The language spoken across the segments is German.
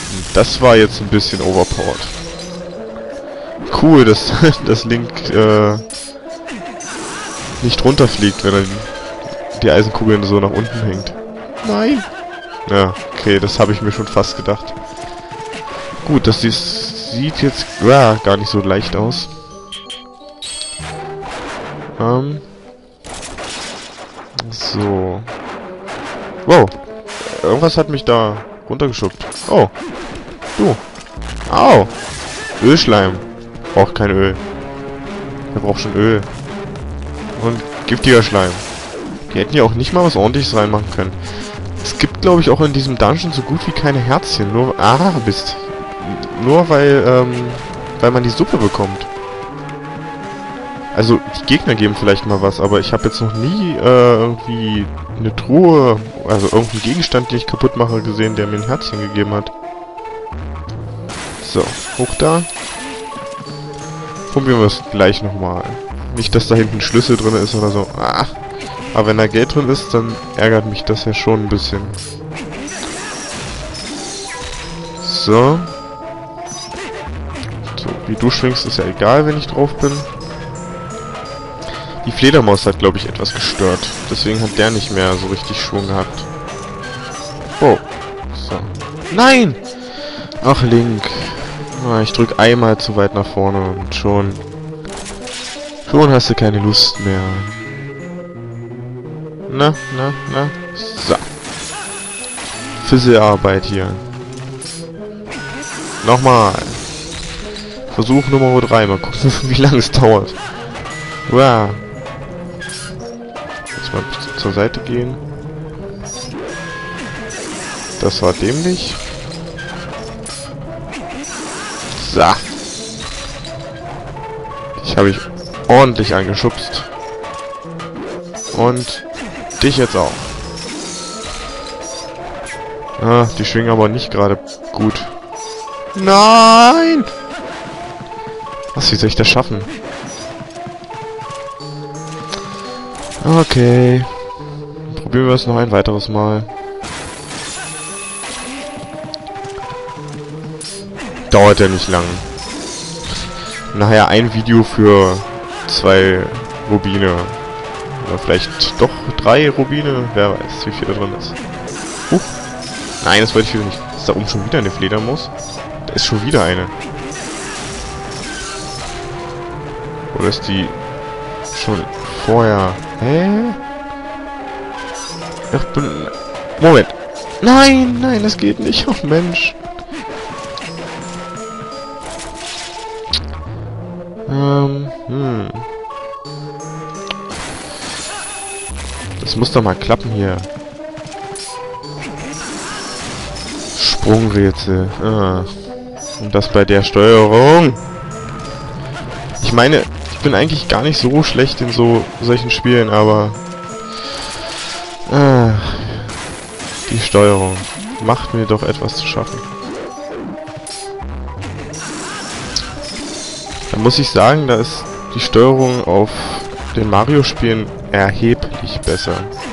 Das war jetzt ein bisschen overpowered. Cool, dass das Link nicht runterfliegt, wenn er die Eisenkugeln so nach unten hängt. Nein! Ja, okay, das habe ich mir schon fast gedacht. Gut, das sieht jetzt gar nicht so leicht aus. So. Wow. Irgendwas hat mich da runtergeschubst. Oh. Du. Au. Ölschleim. Braucht kein Öl. Er braucht schon Öl. Und giftiger Schleim. Die hätten ja auch nicht mal was Ordentliches reinmachen können. Es gibt, glaube ich, auch in diesem Dungeon so gut wie keine Herzchen. Nur... Ah, Mist. Nur weil man die Suppe bekommt. Also, die Gegner geben vielleicht mal was, aber ich habe jetzt noch nie irgendwie eine Truhe, also irgendeinen Gegenstand, den ich kaputt mache, gesehen, der mir ein Herzchen gegeben hat. So, hoch da. Probieren wir es gleich nochmal. Nicht, dass da hinten ein Schlüssel drin ist oder so. Ah. Aber wenn da Geld drin ist, dann ärgert mich das ja schon ein bisschen. So. So, wie du schwingst, ist ja egal, wenn ich drauf bin. Die Fledermaus hat, glaube ich, etwas gestört. Deswegen hat der nicht mehr so richtig Schwung gehabt. Oh. So. Nein! Ach, Link. Ah, ich drück einmal zu weit nach vorne und schon hast du keine Lust mehr. Na. So. Fisselarbeit hier. Nochmal. Versuch Nummer 3. Mal gucken, wie lange es dauert. Wow. Jetzt mal zur Seite gehen. Das war dämlich. So. Ich habe dich ordentlich angeschubst. Und dich jetzt auch. Ah, die schwingen aber nicht gerade gut. Nein! Was, wie soll ich das schaffen? Okay. Probieren wir es noch ein weiteres Mal. Dauert ja nicht lang. Nachher ein Video für 2 Rubine. Oder vielleicht doch 3 Rubine. Wer weiß, wie viel da drin ist. Nein, das wollte ich wieder nicht. Ist da oben schon wieder eine Fledermaus? Da ist schon wieder eine. Oder ist die schon vorher... Hä? Moment. Nein, das geht nicht. Oh Mensch. Das muss doch mal klappen hier. Sprungrätsel. Ah. Und das bei der Steuerung. Ich meine, ich bin eigentlich gar nicht so schlecht in solchen Spielen, aber... die Steuerung macht mir doch etwas zu schaffen. Da muss ich sagen, da ist die Steuerung auf den Mario-Spielen erheblich besser.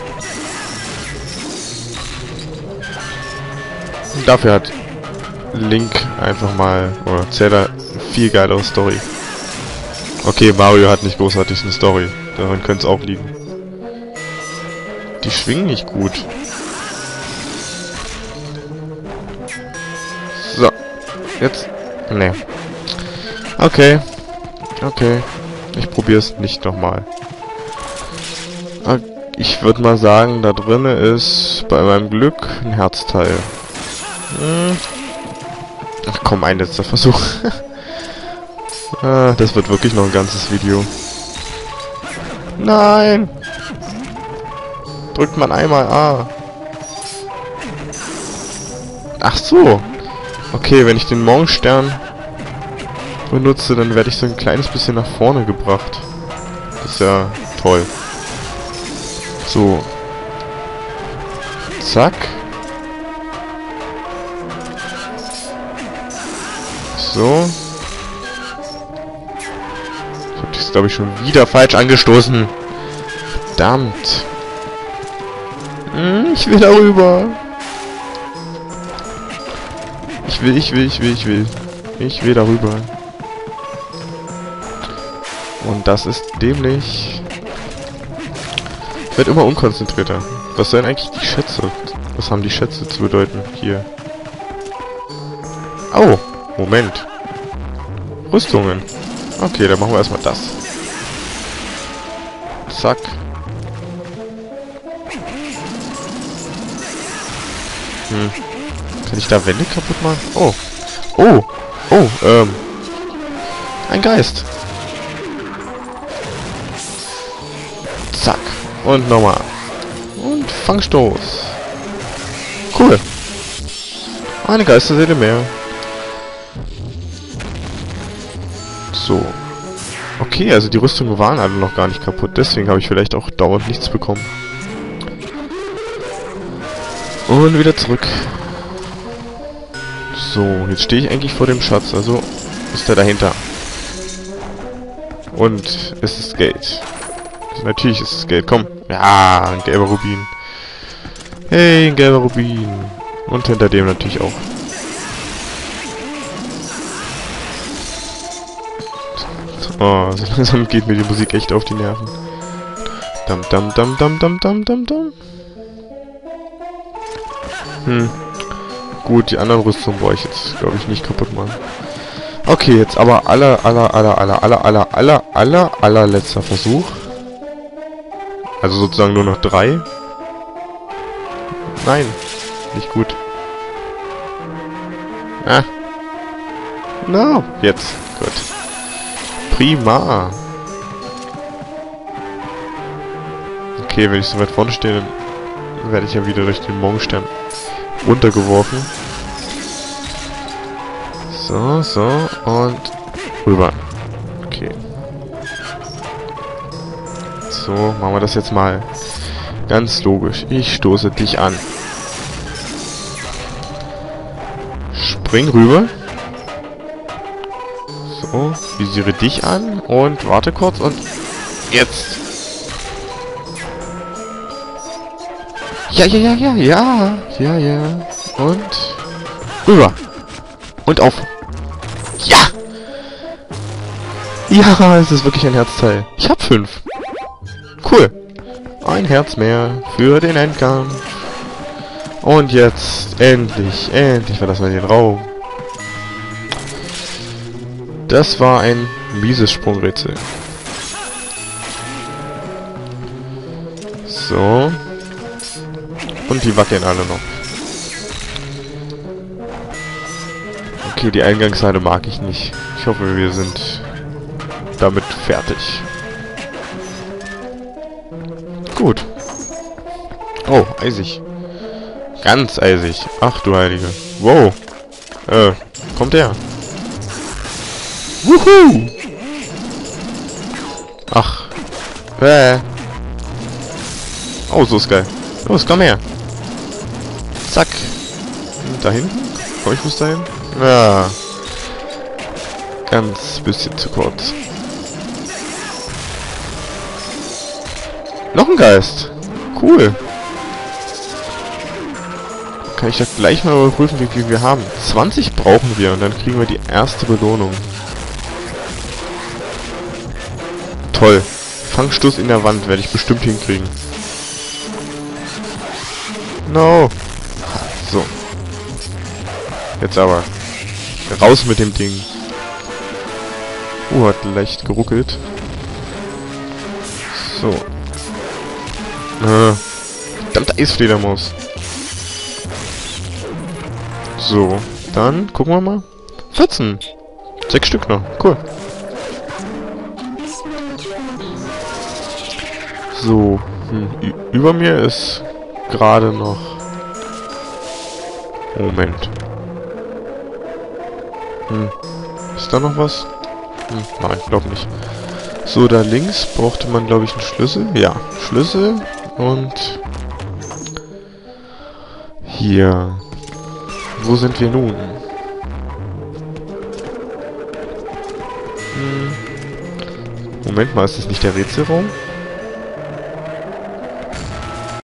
Und dafür hat Link einfach mal, oder Zelda, viel geilere Story. Okay, Mario hat nicht großartig eine Story. Daran könnte es auch liegen. Die schwingen nicht gut. So. Jetzt. Ne. Okay. Ich probiere es nicht nochmal. Ich würde mal sagen, da drinne ist bei meinem Glück ein Herzteil. Ach komm, ein letzter Versuch. Das wird wirklich noch ein ganzes Video. Nein! Drückt man einmal A. Ach so. Okay, wenn ich den Morgenstern benutze, dann werde ich so ein kleines bisschen nach vorne gebracht. Das ist ja toll. So. Zack. So. Ich habe das, glaube ich, schon wieder falsch angestoßen. Verdammt. Ich will darüber. Ich will. Ich will darüber. Und das ist dämlich. Ich werde immer unkonzentrierter. Was sollen eigentlich die Schätze? Was haben die Schätze zu bedeuten? Hier. Oh, Moment. Rüstungen. Okay, dann machen wir erstmal das. Zack. Kann ich da Wände kaputt machen? Oh. Ein Geist. Zack. Und nochmal. Und Fangstoß. Cool. Eine Geisterseele mehr. So. Okay, also die Rüstungen waren alle noch gar nicht kaputt. Deswegen habe ich vielleicht auch dauernd nichts bekommen. Und wieder zurück. So, jetzt stehe ich eigentlich vor dem Schatz. Also ist er dahinter. Und es ist Geld. Also natürlich ist es Geld. Komm. Ja, ein gelber Rubin. Hey, ein gelber Rubin. Und hinter dem natürlich auch. Oh, so langsam geht mir die Musik echt auf die Nerven. Dam dam dam dam dam dam dam dam. Gut, die anderen Rüstungen brauche ich jetzt, glaube ich, nicht kaputt machen. Okay, jetzt aber allerletzter Versuch. Also sozusagen nur noch 3. Nein, nicht gut. Ah. No, jetzt. Gut. Prima. Okay, wenn ich so weit vorne stehe, dann werde ich ja wieder durch den Morgenstern runtergeworfen. So, so, und rüber. Okay. So, machen wir das jetzt mal ganz logisch. Ich stoße dich an. Spring rüber. So, visiere dich an und warte kurz und jetzt. Ja. Und rüber. Und auf. Ja! Ja, es ist wirklich ein Herzteil. Ich hab 5. Cool. Ein Herz mehr für den Endkampf. Und jetzt, endlich verlassen wir den Raum. Das war ein mieses Sprungrätsel. So. Und die wackeln alle noch. Okay, die Eingangshalle mag ich nicht. Ich hoffe, wir sind damit fertig. Gut. Oh, eisig. Ganz eisig. Ach du Heilige. Wow. Kommt her. Wuhu! Ach. Oh, so ist geil. Los, komm her. Zack. Und da hinten? Komm ich bis dahin? Ja. Ganz bisschen zu kurz. Noch ein Geist. Cool. Kann ich das gleich mal überprüfen, wie viel wir haben. 20 brauchen wir und dann kriegen wir die erste Belohnung. Toll. Fangstoß in der Wand werde ich bestimmt hinkriegen. No. So. Jetzt aber. Raus mit dem Ding. Hat leicht geruckelt. So. Verdammte Eisfledermaus. So. Dann gucken wir mal. 14. 6 Stück noch. Cool. So. Über mir ist gerade noch... Moment. Ist da noch was? Nein, ich glaube nicht. So, da links brauchte man, glaube ich, einen Schlüssel. Ja, Schlüssel und... Hier. Wo sind wir nun? Moment mal, ist das nicht der Rätselraum?